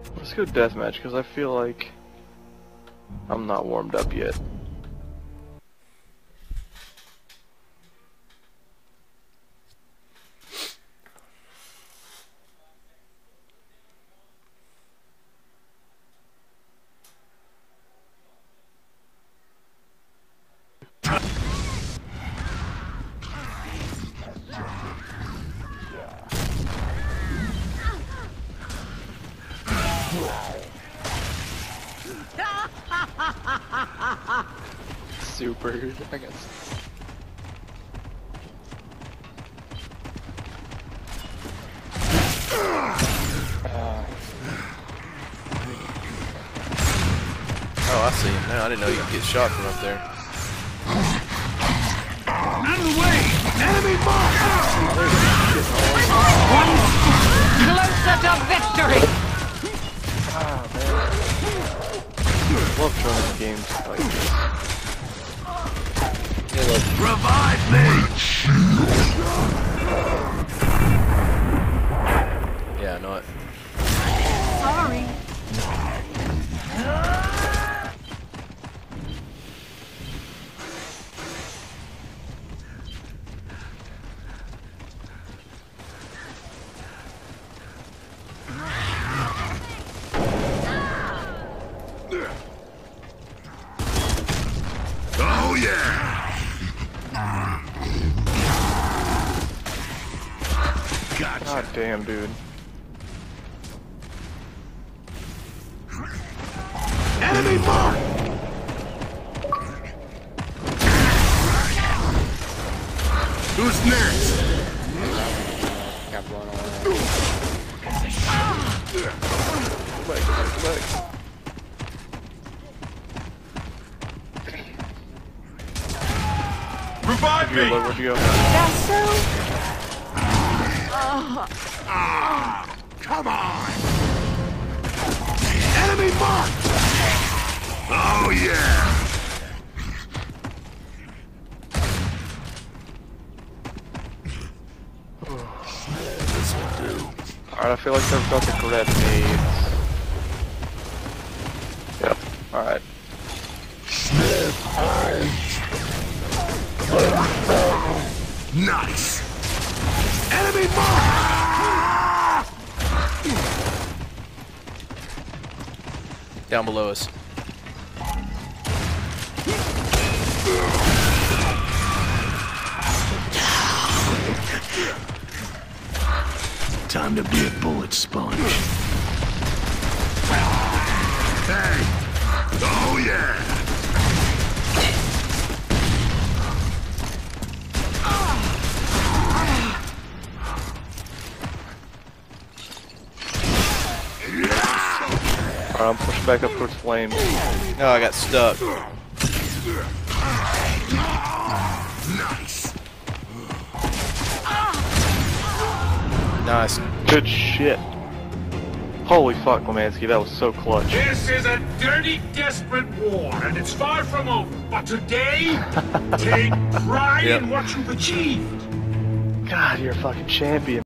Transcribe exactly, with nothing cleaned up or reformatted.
Let's go deathmatch, because I feel like I'm not warmed up yet. Super, I guess. Uh, Oh, I see him now. I didn't know you could get shot from up there. Out of the way! Enemy mark! Closer to victory! ah, man. I love joining games like this. Revive me! Yeah, I know it. Sorry. Oh yeah! Gotcha. God damn, dude. Enemy mark! Who's next? Got blown away. Go back, go back, go back. Revive Where'd you go, me! Lloyd? Where'd you go? That's so... Ah, come on! Enemy mark! Oh yeah! This'll do. Alright, I feel like they're about to grab nades. Yep, alright. Nice! Enemy mark! Down below us. Time to be a bullet sponge. Hey! Oh yeah! Alright, I'm pushing back up towards flames. No, I got stuck. Nice! Nice. Good shit. Holy fuck, Lemansky, that was so clutch. This is a dirty, desperate war, and it's far from over. But today, take pride Yep. in what you've achieved. God, you're a fucking champion.